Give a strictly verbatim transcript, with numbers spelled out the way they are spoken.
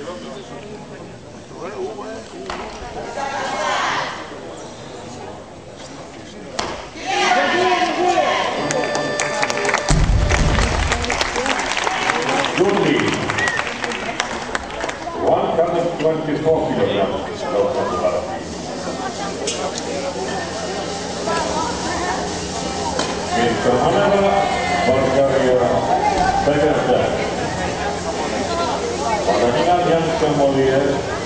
Jundi, one hundred twenty-four kilograms. mister Haneva, Bulgaria, second place. Valentina Janska Molier,